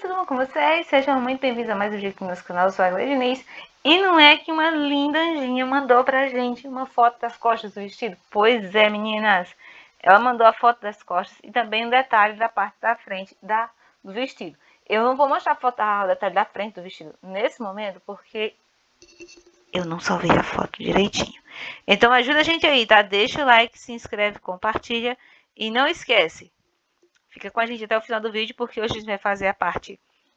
tudo bom com vocês? Sejam muito bem-vindos a mais um vídeo aqui no nosso canal, eu sou a Gladinês. E não é que uma linda anjinha mandou pra gente uma foto das costas do vestido? Pois é, meninas. Ela mandou a foto das costas e também um detalhe da parte da frente do vestido. Eu não vou mostrar a foto, o detalhe da frente do vestido nesse momento, porque eu não salvei a foto direitinho. Então ajuda a gente aí, tá? Deixa o like, se inscreve, compartilha e não esquece. Fica com a gente até o final do vídeo, porque hoje a gente vai fazer a parte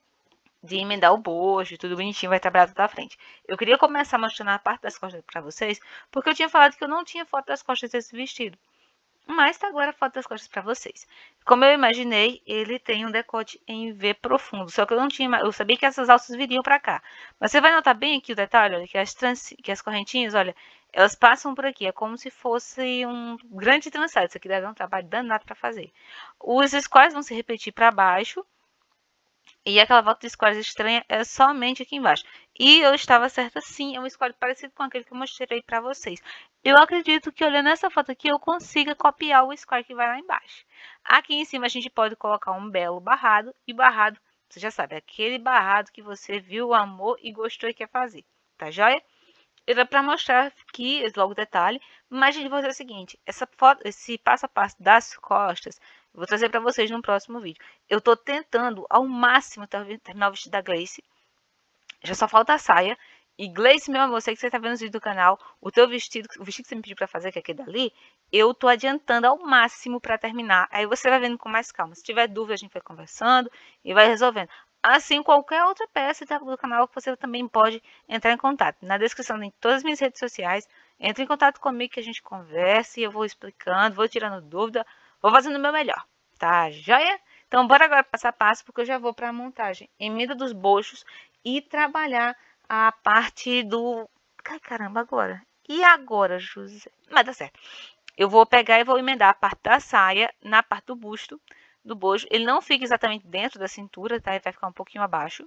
de emendar o bojo, tudo bonitinho, vai trabalhar tudo à frente. Eu queria começar mostrando a parte das costas pra vocês, porque eu tinha falado que eu não tinha foto das costas desse vestido. Mas tá agora a foto das costas pra vocês. Como eu imaginei, ele tem um decote em V profundo, só que eu não tinha, eu sabia que essas alças viriam pra cá. Mas você vai notar bem aqui o detalhe, olha, que as correntinhas, olha, elas passam por aqui, é como se fosse um grande trançado. Isso aqui dá um trabalho danado pra fazer. Os squares vão se repetir pra baixo, e aquela volta de squares estranha é somente aqui embaixo. E eu estava certa sim, é um square parecido com aquele que eu mostrei para vocês. Eu acredito que olhando essa foto aqui eu consiga copiar o square que vai lá embaixo. Aqui em cima a gente pode colocar um belo barrado. E barrado, você já sabe, aquele barrado que você viu, amor e gostou e quer fazer. Tá joia? Era para mostrar aqui, logo o detalhe, mas gente, vou fazer o seguinte, essa foto, esse passo a passo das costas, eu vou trazer para vocês no próximo vídeo. Eu tô tentando ao máximo terminar o vestido da Gleice, já só falta a saia. E Gleice, meu amor, sei que você tá vendo os vídeos do canal, o vestido que você me pediu para fazer, que é aquele dali, eu tô adiantando ao máximo para terminar. Aí você vai vendo com mais calma. Se tiver dúvida, a gente vai conversando e vai resolvendo. Assim, qualquer outra peça do canal que você também pode entrar em contato. Na descrição tem todas as minhas redes sociais. Entre em contato comigo que a gente converse, eu vou explicando, vou tirando dúvida, vou fazendo o meu melhor. Tá joia? Então, bora agora passo a passo, porque eu já vou para a montagem. Emenda dos bochos e trabalhar a parte do... Ai, caramba, agora. E agora, José? Mas dá certo. Eu vou pegar e vou emendar a parte da saia na parte do busto, do bojo. Ele não fica exatamente dentro da cintura, tá? Ele vai ficar um pouquinho abaixo.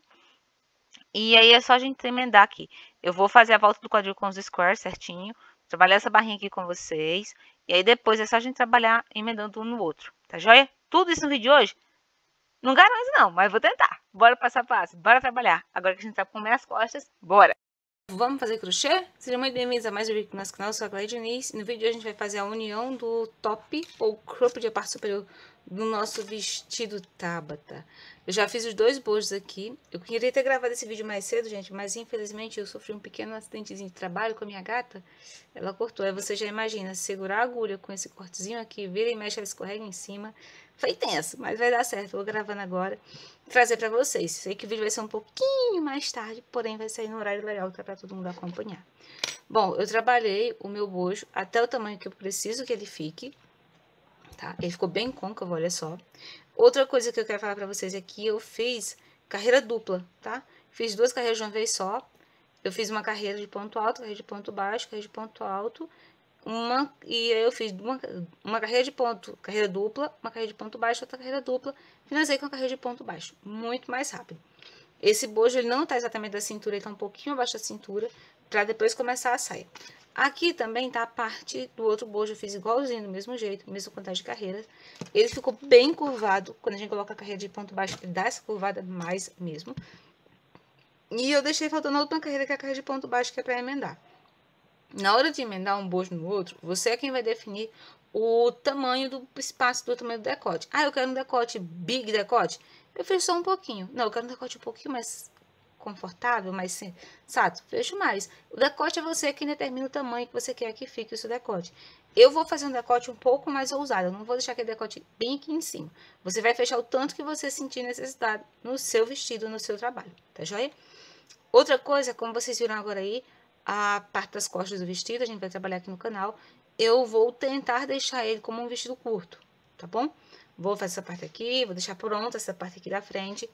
E aí é só a gente emendar aqui. Eu vou fazer a volta do quadril com os squares certinho. Trabalhar essa barrinha aqui com vocês. E aí depois é só a gente trabalhar emendando um no outro. Tá joia? Tudo isso no vídeo de hoje? Não garanto não, mas vou tentar. Bora passo a passo, bora trabalhar. Agora que a gente sabe como é as costas, bora! Vamos fazer crochê? Sejam muito bem-vindos a mais um vídeo do nosso canal, eu sou a Gladinês. No vídeo de hoje a gente vai fazer a união do top ou cropped da parte superior do nosso vestido Tabata. Eu já fiz os dois bojos aqui. Eu queria ter gravado esse vídeo mais cedo, gente, mas infelizmente eu sofri um pequeno acidentezinho de trabalho com a minha gata. Ela cortou, aí você já imagina, segurar a agulha com esse cortezinho aqui, vira e mexe, ela escorrega em cima. Foi tenso, mas vai dar certo. Eu vou gravando agora e trazer pra vocês. Sei que o vídeo vai ser um pouquinho mais tarde, porém vai sair no horário legal pra todo mundo acompanhar. Bom, eu trabalhei o meu bojo até o tamanho que eu preciso que ele fique, tá? Ele ficou bem côncavo, olha só. Outra coisa que eu quero falar pra vocês é que eu fiz carreira dupla, tá? Fiz duas carreiras de uma vez só. Eu fiz uma carreira de ponto alto, carreira de ponto baixo, carreira de ponto alto. E aí eu fiz uma carreira de ponto, carreira dupla, uma carreira de ponto baixo, outra carreira dupla. Finalizei com a carreira de ponto baixo, muito mais rápido. Esse bojo, ele não tá exatamente da cintura, ele tá um pouquinho abaixo da cintura, pra depois começar a saia. Aqui também tá a parte do outro bojo, eu fiz igualzinho, do mesmo jeito, mesma quantidade de carreiras. Ele ficou bem curvado, quando a gente coloca a carreira de ponto baixo, ele dá essa curvada mais mesmo. E eu deixei faltando a última carreira, que é a carreira de ponto baixo, que é pra emendar. Na hora de emendar um bojo no outro, você é quem vai definir o tamanho do espaço, do tamanho do decote. Ah, eu quero um decote, big decote. Eu fecho só um pouquinho. Não, eu quero um decote um pouquinho mais confortável, mais sensato. Fecho mais. O decote é você quem determina o tamanho que você quer que fique o seu decote. Eu vou fazer um decote um pouco mais ousado. Eu não vou deixar aquele decote bem aqui em cima. Você vai fechar o tanto que você sentir necessidade no seu vestido, no seu trabalho. Tá joia? Outra coisa, como vocês viram agora aí, a parte das costas do vestido, a gente vai trabalhar aqui no canal. Eu vou tentar deixar ele como um vestido curto, tá bom? Vou fazer essa parte aqui, vou deixar pronta essa parte aqui da frente.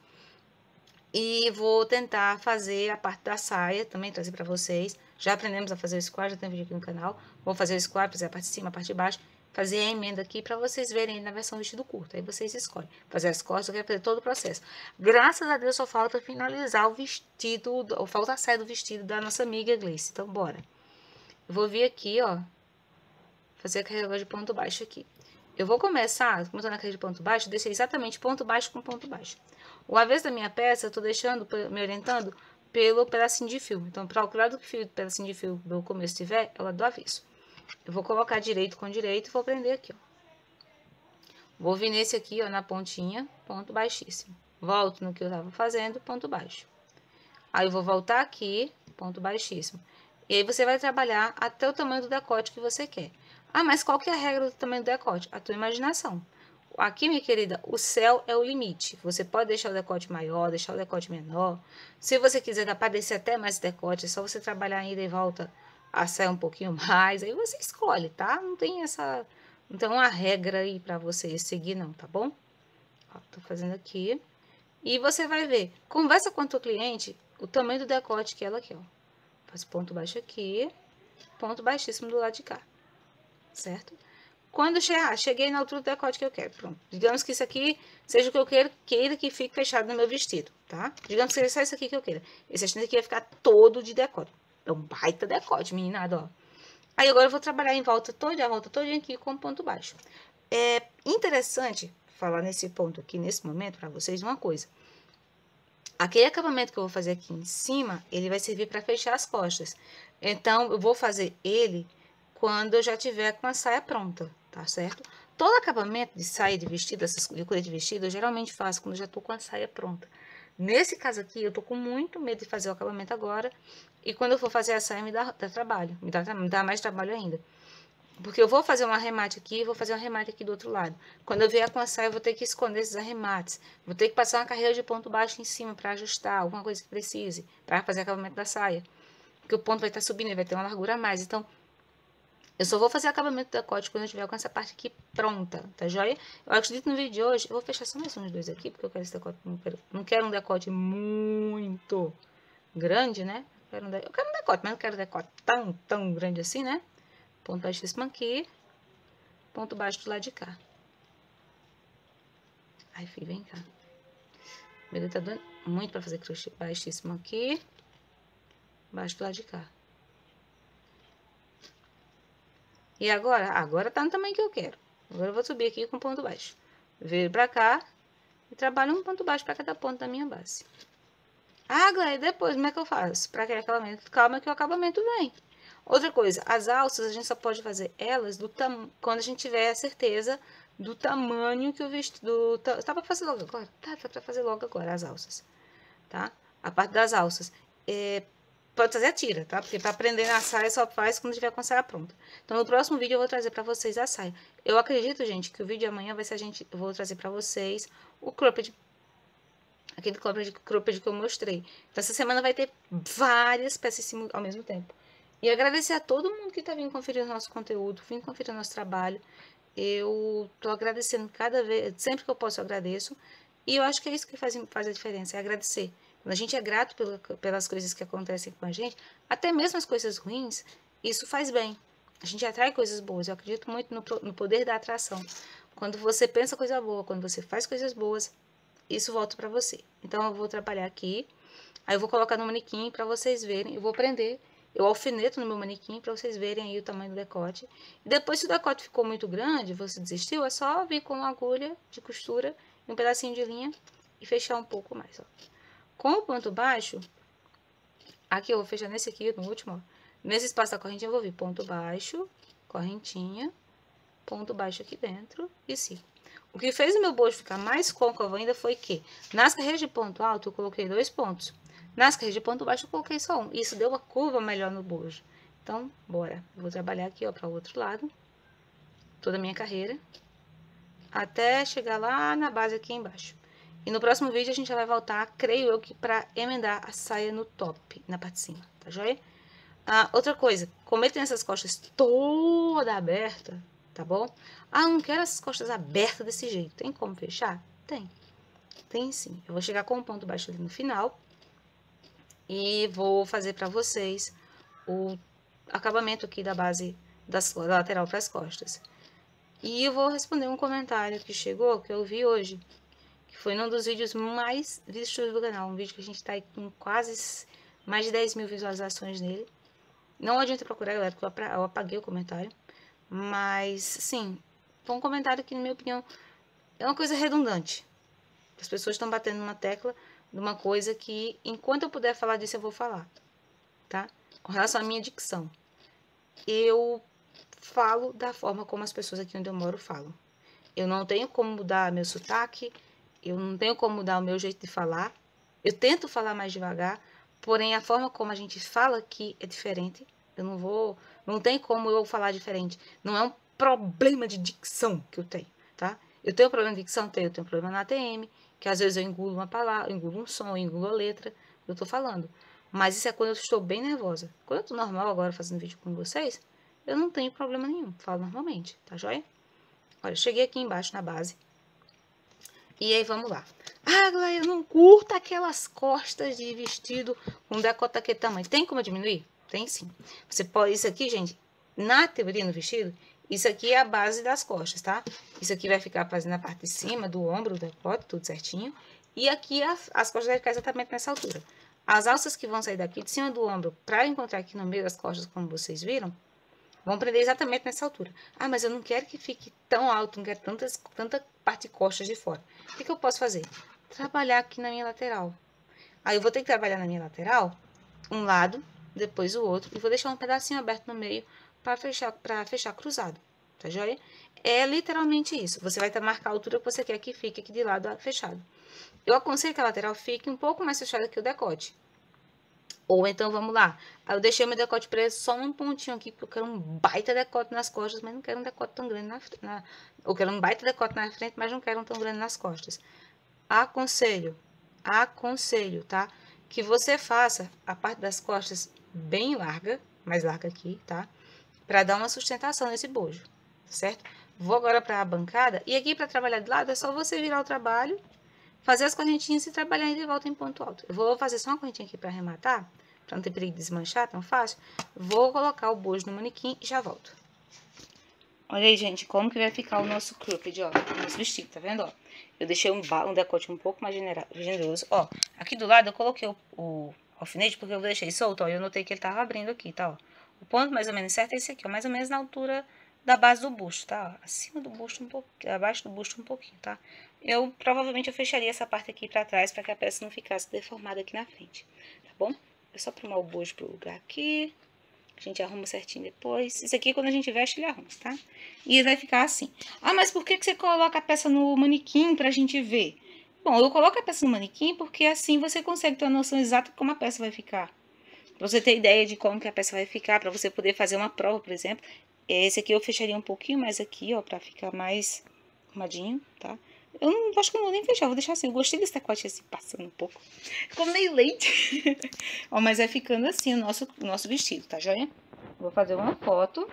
E vou tentar fazer a parte da saia, também trazer pra vocês. Já aprendemos a fazer o square, já tem vídeo aqui no canal. Vou fazer o square, fazer a parte de cima, a parte de baixo. Fazer a emenda aqui pra vocês verem na versão vestido curto. Aí vocês escolhem. Fazer as costas, eu quero fazer todo o processo. Graças a Deus só falta finalizar o vestido, ou falta a saia do vestido da nossa amiga Gleice. Então, bora. Eu vou vir aqui, ó. Fazer a carreira de ponto baixo aqui. Eu vou começar, como eu tô na carreira de ponto baixo, deixei exatamente ponto baixo com ponto baixo. O avesso da minha peça, eu tô deixando, me orientando pelo pedacinho de fio. Então, para o lado que o pedacinho de fio do começo tiver, ela do avesso. Eu vou colocar direito com direito e vou prender aqui, ó. Vou vir nesse aqui, ó, na pontinha, ponto baixíssimo. Volto no que eu tava fazendo, ponto baixo. Aí eu vou voltar aqui, ponto baixíssimo. E aí você vai trabalhar até o tamanho do decote que você quer. Ah, mas qual que é a regra do tamanho do decote? A tua imaginação. Aqui, minha querida, o céu é o limite. Você pode deixar o decote maior, deixar o decote menor. Se você quiser dar para descer até mais decote, é só você trabalhar ainda e volta a sair um pouquinho mais. Aí você escolhe, tá? Não tem essa... Não tem uma regra aí para você seguir, não, tá bom? Ó, tô fazendo aqui. E você vai ver. Conversa com a tua cliente o tamanho do decote que ela quer, ó. Faz ponto baixo aqui, ponto baixíssimo do lado de cá, certo? Quando cheguei na altura do decote que eu quero, pronto. Digamos que isso aqui seja o que eu queira que fique fechado no meu vestido, tá? Digamos que seja só isso aqui que eu queira. Esse vestido aqui vai ficar todo de decote. É um baita decote, meninada, ó. Aí agora eu vou trabalhar em volta toda, a volta todinha aqui com ponto baixo. É interessante falar nesse ponto aqui, nesse momento, para vocês, uma coisa. Aquele acabamento que eu vou fazer aqui em cima, ele vai servir para fechar as costas. Então, eu vou fazer ele quando eu já tiver com a saia pronta, tá certo? Todo acabamento de saia de vestido, de colete de vestido, eu geralmente faço quando eu já tô com a saia pronta. Nesse caso aqui, eu tô com muito medo de fazer o acabamento agora. E quando eu for fazer a saia, me dá trabalho. Me dá mais trabalho ainda. Porque eu vou fazer um arremate aqui e vou fazer um arremate aqui do outro lado. Quando eu vier com a saia, eu vou ter que esconder esses arremates. Vou ter que passar uma carreira de ponto baixo em cima para ajustar alguma coisa que precise, para fazer acabamento da saia. Porque o ponto vai estar subindo e vai ter uma largura a mais. Então, eu só vou fazer acabamento do decote quando eu tiver com essa parte aqui pronta, tá joia? Eu acredito no vídeo de hoje, eu vou fechar só mais uns dois aqui, porque eu quero esse decote, não quero um decote muito grande, né? Eu quero um decote, mas não quero um decote tão grande assim, né? Ponto baixíssimo aqui, ponto baixo do lado de cá. Ai, filho, vem cá. Meu dedo tá doendo muito pra fazer crochê. Baixíssimo aqui, baixo do lado de cá. E agora tá no tamanho que eu quero. Agora eu vou subir aqui com ponto baixo. Viro pra cá e trabalho um ponto baixo pra cada ponto da minha base. Ah, Gleia, depois como é que eu faço? Pra aquele acabamento? Calma que o acabamento vem. Outra coisa, as alças a gente só pode fazer elas quando a gente tiver a certeza do tamanho que o vestido... Tá pra fazer logo agora? Tá pra fazer logo agora as alças, tá? A parte das alças. Pode fazer a tira, tá? Porque pra prender na saia só faz quando tiver com a saia pronta. Então, no próximo vídeo eu vou trazer pra vocês a saia. Eu acredito, gente, que o vídeo de amanhã vai ser eu vou trazer pra vocês o cropped. Aquele cropped que eu mostrei. Então, essa semana vai ter várias peças ao mesmo tempo. E agradecer a todo mundo que tá vindo conferir o nosso conteúdo, vindo conferir o nosso trabalho. Eu tô agradecendo cada vez, sempre que eu posso eu agradeço. E eu acho que é isso que faz a diferença, é agradecer. Quando a gente é grato pelas coisas que acontecem com a gente, até mesmo as coisas ruins, isso faz bem. A gente atrai coisas boas. Eu acredito muito no poder da atração. Quando você pensa coisa boa, quando você faz coisas boas, isso volta pra você. Então, eu vou trabalhar aqui. Aí, eu vou colocar no manequim pra vocês verem. Eu vou prender. Eu alfineto no meu manequim pra vocês verem aí o tamanho do decote. E depois, se o decote ficou muito grande, você desistiu, é só vir com uma agulha de costura e um pedacinho de linha e fechar um pouco mais, ó. Com o ponto baixo, aqui eu vou fechar nesse aqui, no último, ó. Nesse espaço da correntinha eu vou vir ponto baixo, correntinha, ponto baixo aqui dentro e ciclo. O que fez o meu bojo ficar mais côncavo ainda foi que, nas carreiras de ponto alto, eu coloquei 2 pontos. Nas carreiras de ponto baixo, eu coloquei só um. Isso deu uma curva melhor no bojo. Então, bora. Eu vou trabalhar aqui, ó, para o outro lado. Toda a minha carreira. Até chegar lá na base aqui embaixo. E no próximo vídeo, a gente já vai voltar, creio eu, que para emendar a saia no top, na parte de cima, tá joia? Outra coisa, como ele tem essas costas toda aberta, tá bom? Não quero essas costas abertas desse jeito. Tem como fechar? Tem. Tem sim. Eu vou chegar com um ponto baixo ali no final. E vou fazer pra vocês o acabamento aqui da base da lateral para as costas. E eu vou responder um comentário que chegou, que eu vi hoje. Que foi num dos vídeos mais vistos do canal. Um vídeo que a gente tá aí com quase mais de 10 mil visualizações nele. Não adianta procurar, galera, porque eu apaguei o comentário. Mas, sim, Foi um comentário que, na minha opinião, é uma coisa redundante. As pessoas estão batendo numa tecla de uma coisa que, enquanto eu puder falar disso, eu vou falar, tá? Com relação à minha dicção. Eu falo da forma como as pessoas aqui onde eu moro falam. Eu não tenho como mudar meu sotaque, eu não tenho como mudar o meu jeito de falar. Eu tento falar mais devagar, porém a forma como a gente fala aqui é diferente. Eu não tem como eu falar diferente. Não é um problema de dicção que eu tenho, tá? Eu tenho problema de dicção? Eu tenho problema na ATM, que às vezes eu engulo uma palavra, eu engulo um som, eu engulo a letra, eu tô falando. Mas isso é quando eu estou bem nervosa. Quando eu tô normal agora fazendo vídeo com vocês, eu não tenho problema nenhum, falo normalmente, tá joia? Olha, cheguei aqui embaixo na base. E aí, vamos lá. Ah, Glória, eu não curto aquelas costas de vestido com decote daquele tamanho. Tem como diminuir? Tem sim. Você pode, isso aqui, gente, na teoria no vestido, isso aqui é a base das costas, tá? Isso aqui vai ficar fazendo a parte de cima do ombro, do decote, tudo certinho. E aqui as costas vai ficar exatamente nessa altura. As alças que vão sair daqui de cima do ombro para encontrar aqui no meio das costas, como vocês viram, vão prender exatamente nessa altura. Ah, mas eu não quero que fique tão alto, não quero tanta parte de costas de fora. O que eu posso fazer? Trabalhar aqui na minha lateral. Aí eu vou ter que trabalhar na minha lateral, um lado, depois o outro, e vou deixar um pedacinho aberto no meio para fechar cruzado, tá joia? É literalmente isso. Você vai marcar a altura que você quer que fique aqui de lado fechado. Eu aconselho que a lateral fique um pouco mais fechada que o decote. Ou então, vamos lá. Aí eu deixei meu decote preso só num pontinho aqui, porque eu quero um baita decote nas costas, mas não quero um decote tão grande eu quero um baita decote na frente, mas não quero um tão grande nas costas. Aconselho, tá? Que você faça a parte das costas bem larga, mais larga aqui, tá? Pra dar uma sustentação nesse bojo, certo? Vou agora para a bancada, e aqui para trabalhar de lado é só você virar o trabalho, fazer as correntinhas e trabalhar de volta em ponto alto. Eu vou fazer só uma correntinha aqui para arrematar, para não ter perigo de desmanchar tão fácil. Vou colocar o bojo no manequim e já volto. Olha aí, gente, como que vai ficar o nosso cropped, ó, o nosso vestido, tá vendo, ó? Eu deixei um decote um pouco mais generoso, ó. Aqui do lado eu coloquei o alfinete porque eu deixei solto, ó, e eu notei que ele tava abrindo aqui, tá, ó. O ponto mais ou menos certo é esse aqui, ó, mais ou menos na altura da base do busto, tá? Ó, acima do busto um pouquinho, abaixo do busto um pouquinho, tá? Provavelmente eu fecharia essa parte aqui pra trás pra que a peça não ficasse deformada aqui na frente, tá bom? É só arrumar o bojo pro lugar aqui. A gente arruma certinho depois. Isso aqui, quando a gente veste, ele arruma, tá? E vai ficar assim. Ah, mas por que você coloca a peça no manequim pra gente ver? Bom, eu coloco a peça no manequim porque assim você consegue ter uma noção exata de como a peça vai ficar. Pra você ter ideia de como que a peça vai ficar, pra você poder fazer uma prova, por exemplo. Esse aqui eu fecharia um pouquinho mais aqui, ó, pra ficar mais arrumadinho, tá? Eu não acho que eu não vou nem fechar, vou deixar assim. Eu gostei desse decote assim, passando um pouco. Ficou meio leite. Ó, mas vai ficando assim o nosso vestido, tá joia? Vou fazer uma foto,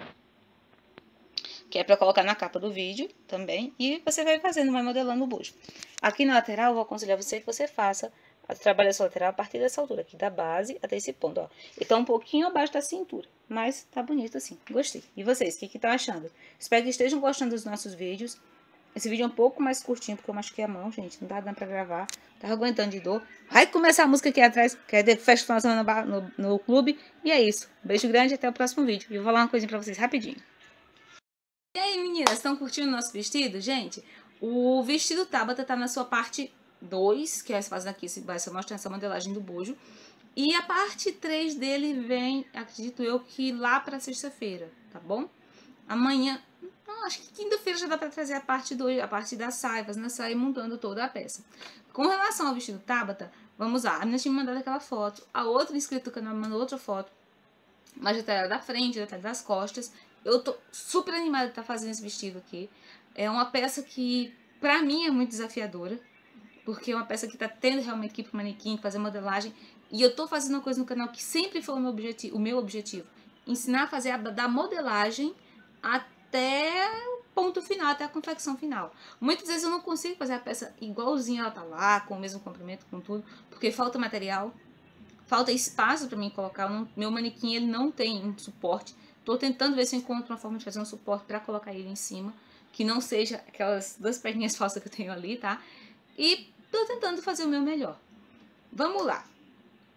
que é pra colocar na capa do vídeo também. E você vai fazendo, vai modelando o bojo. Aqui na lateral, eu vou aconselhar você que você faça trabalho essa lateral a partir dessa altura aqui, da base até esse ponto, ó. E tá um pouquinho abaixo da cintura, mas tá bonito assim, gostei. E vocês, o que estão achando? Espero que estejam gostando dos nossos vídeos. Esse vídeo é um pouco mais curtinho, porque eu machuquei a mão, gente. Não tá dando pra gravar. Tava aguentando de dor. Vai começar a música aqui atrás, que é de festa final de semana no clube. E é isso. Um beijo grande e até o próximo vídeo. E eu vou falar uma coisinha pra vocês rapidinho. E aí, meninas, estão curtindo o nosso vestido? Gente, o vestido Tabata tá na sua parte 2, que é essa fazendo aqui, vai ser mostrando essa modelagem do bojo. E a parte 3 dele vem, acredito eu, que lá pra sexta-feira, tá bom? Amanhã... acho que quinta-feira já dá pra trazer a parte 2, a parte das saivas, né? Sair montando toda a peça. Com relação ao vestido Tabata, vamos lá. A menina tinha me mandado aquela foto. A outra inscrita do canal me mandou outra foto. Mas detalhe da frente, detalhe das costas. Eu tô super animada de estar fazendo esse vestido aqui. É uma peça que, pra mim, é muito desafiadora. Porque é uma peça que tá tendo realmente que ir pro manequim, fazer modelagem. E eu tô fazendo uma coisa no canal que sempre foi o meu objetivo. Ensinar a fazer da modelagem até o ponto final, até a confecção final. Muitas vezes eu não consigo fazer a peça igualzinha ela tá lá, com o mesmo comprimento, com tudo, porque falta material, falta espaço para mim colocar. Meu manequim ele não tem um suporte. Tô tentando ver se eu encontro uma forma de fazer um suporte para colocar ele em cima, que não seja aquelas duas perninhas falsas que eu tenho ali, tá? E tô tentando fazer o meu melhor. Vamos lá.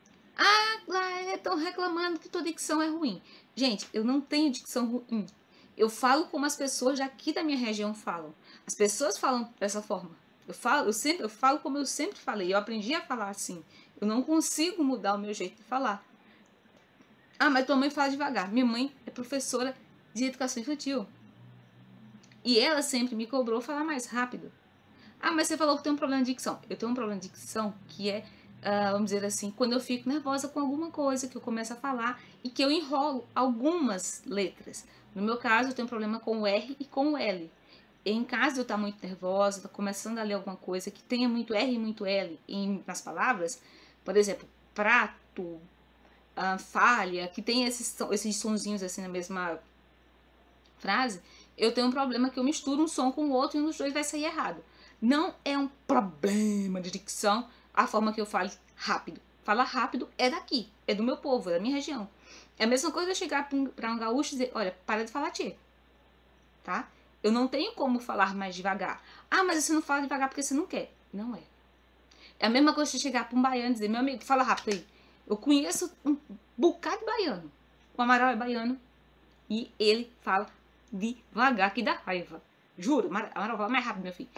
Ah, estão reclamando que tua dicção é ruim. Gente, eu não tenho dicção ruim. Eu falo como as pessoas daqui da minha região falam. As pessoas falam dessa forma. Eu falo como eu sempre falei. Eu aprendi a falar assim. Eu não consigo mudar o meu jeito de falar. Ah, mas tua mãe fala devagar. Minha mãe é professora de educação infantil. E ela sempre me cobrou falar mais rápido. Ah, mas você falou que tem um problema de dicção. Eu tenho um problema de dicção que é, vamos dizer assim, quando eu fico nervosa com alguma coisa, que eu começo a falar e que eu enrolo algumas letras. No meu caso, eu tenho um problema com o R e com o L. Em caso de eu estar muito nervosa, estar começando a ler alguma coisa que tenha muito R e muito L nas palavras, por exemplo, prato, falha, que tem esses sonzinhos assim na mesma frase, eu tenho um problema que eu misturo um som com o outro e um dos dois vai sair errado. Não é um problema de dicção a forma que eu falo rápido. Falar rápido é daqui, é do meu povo, é da minha região. É a mesma coisa eu chegar para um gaúcho e dizer, olha, para de falar tchê, tá? Eu não tenho como falar mais devagar. Ah, mas você não fala devagar porque você não quer. Não é. É a mesma coisa de chegar para um baiano e dizer, meu amigo, fala rápido aí. Eu conheço um bocado de baiano. O Amaral é baiano e ele fala devagar, que dá raiva. Juro, Amaral fala mais rápido, meu filho.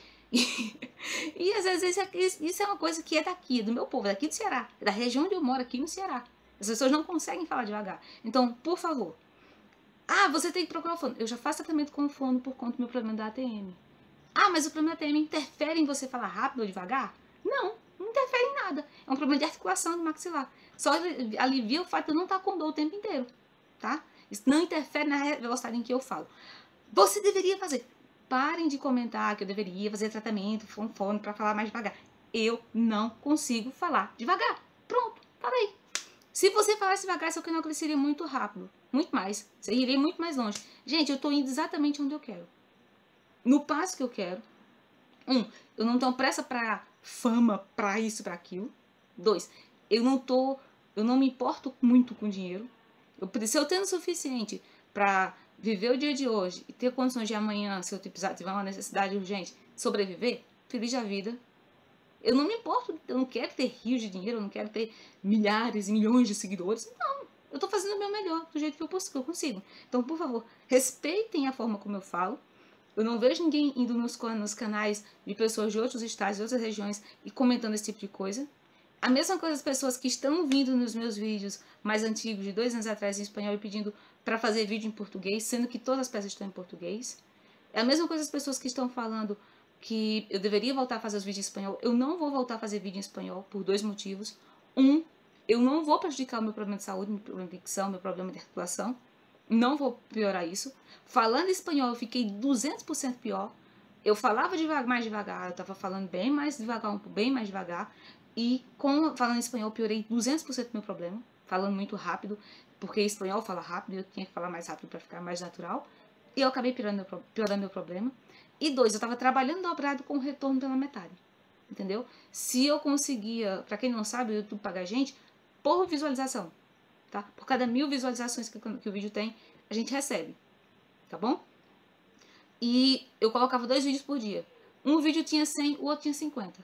E às vezes isso é uma coisa que é daqui, do meu povo, daqui do Ceará, da região onde eu moro, aqui no Ceará. As pessoas não conseguem falar devagar. Então, por favor. Ah, você tem que procurar o fono. Eu já faço tratamento com o fono por conta do meu problema da ATM. Ah, mas o problema da ATM interfere em você falar rápido ou devagar? Não, não interfere em nada. É um problema de articulação do maxilar. Só alivia o fato de eu não estar com dor o tempo inteiro, tá? Isso não interfere na velocidade em que eu falo. Você deveria fazer. Parem de comentar que eu deveria fazer tratamento com fono para falar mais devagar. Eu não consigo falar devagar. Pronto, falei. Se você falasse devagar, seu canal cresceria muito rápido. Muito mais. Você iria muito mais longe. Gente, eu tô indo exatamente onde eu quero. No passo que eu quero. Eu não tenho pressa pra fama, pra isso, pra aquilo. 2, eu não me importo muito com dinheiro. Se eu tenho o suficiente pra viver o dia de hoje e ter condições de amanhã, se eu tiver uma necessidade urgente, sobreviver, feliz da vida. Eu não me importo, eu não quero ter rios de dinheiro, eu não quero ter milhares e milhões de seguidores. Não, eu tô fazendo o meu melhor, do jeito que eu consigo. Então, por favor, respeitem a forma como eu falo. Eu não vejo ninguém indo nos canais de pessoas de outros estados, de outras regiões e comentando esse tipo de coisa. A mesma coisa as pessoas que estão vindo nos meus vídeos mais antigos, de 2 anos atrás, em espanhol, e pedindo para fazer vídeo em português, sendo que todas as peças estão em português. É a mesma coisa as pessoas que estão falando que eu deveria voltar a fazer os vídeos em espanhol. Eu não vou voltar a fazer vídeo em espanhol por 2 motivos. Eu não vou prejudicar o meu problema de saúde, meu problema de dicção, meu problema de articulação. Não vou piorar isso. Falando espanhol, eu fiquei 200% pior. Eu falava mais devagar, eu estava falando bem mais devagar, bem mais devagar. E falando espanhol, eu piorei 200% do meu problema. Falando muito rápido, porque espanhol fala rápido, eu tinha que falar mais rápido para ficar mais natural. E eu acabei piorando meu problema. E 2, eu estava trabalhando dobrado com o retorno pela metade. Entendeu? Se eu conseguia, para quem não sabe, o YouTube paga a gente por visualização. Tá? Por cada 1000 visualizações que o vídeo tem, a gente recebe. Tá bom? E eu colocava 2 vídeos por dia. Um vídeo tinha 100, o outro tinha 50.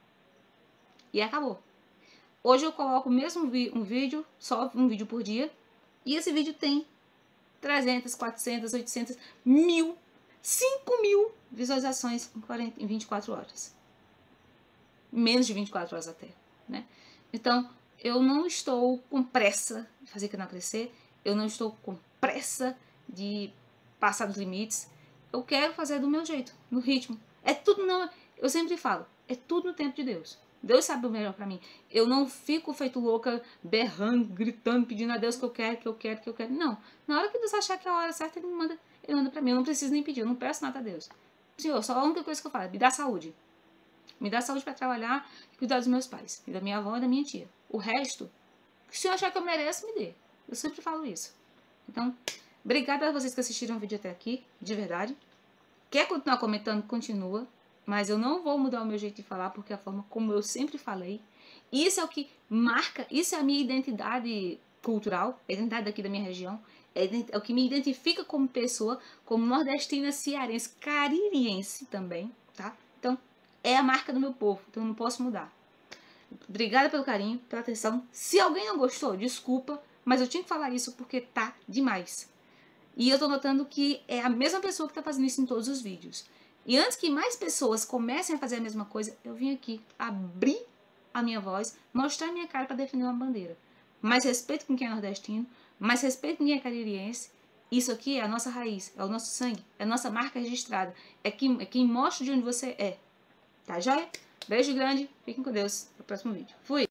E acabou. Hoje eu coloco mesmo um vídeo, só um vídeo por dia. E esse vídeo tem 300, 400, 800, 1000, 5.000 visualizações em 24 horas. Menos de 24 horas até, né? Então, eu não estou com pressa de fazer o canal crescer. Eu não estou com pressa de passar dos limites. Eu quero fazer do meu jeito, no ritmo. É tudo não. Eu sempre falo, é tudo no tempo de Deus. Deus sabe o melhor pra mim. Eu não fico feito louca, berrando, gritando, pedindo a Deus que eu quero, que eu quero, que eu quero. Não. Na hora que Deus achar que é a hora certa, Ele manda pra mim. Eu não preciso nem pedir, eu não peço nada a Deus. Senhor, só a única coisa que eu falo, me dá saúde. Me dá saúde para trabalhar e cuidar dos meus pais, e da minha avó e da minha tia. O resto, se eu achar que eu mereço, me dê. Eu sempre falo isso. Então, obrigada a vocês que assistiram o vídeo até aqui, de verdade. Quer continuar comentando? Continua. Mas eu não vou mudar o meu jeito de falar, porque é a forma como eu sempre falei. Isso é o que marca, isso é a minha identidade cultural, a identidade daqui da minha região. É o que me identifica como pessoa, como nordestina, cearense, caririense também, tá? Então, é a marca do meu povo, então eu não posso mudar. Obrigada pelo carinho, pela atenção. Se alguém não gostou, desculpa, mas eu tinha que falar isso porque tá demais. E eu tô notando que é a mesma pessoa que tá fazendo isso em todos os vídeos. E antes que mais pessoas comecem a fazer a mesma coisa, eu vim aqui abrir a minha voz, mostrar a minha cara para defender uma bandeira. Mais respeito com quem é nordestino, mais respeito com quem é caririense. Isso aqui é a nossa raiz, é o nosso sangue, é a nossa marca registrada. É quem mostra de onde você é. Tá joia? Beijo grande, fiquem com Deus. Até o próximo vídeo. Fui!